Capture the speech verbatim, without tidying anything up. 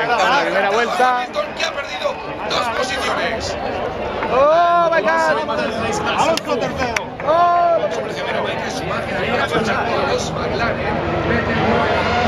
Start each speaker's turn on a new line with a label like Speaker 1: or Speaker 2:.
Speaker 1: la primera vuelta.
Speaker 2: Que ha perdido dos posiciones.
Speaker 1: ¡Oh, my God!
Speaker 3: Alonso tercero.
Speaker 1: ¡Oh!
Speaker 2: Su precio de Nike es su margen de los McLaren.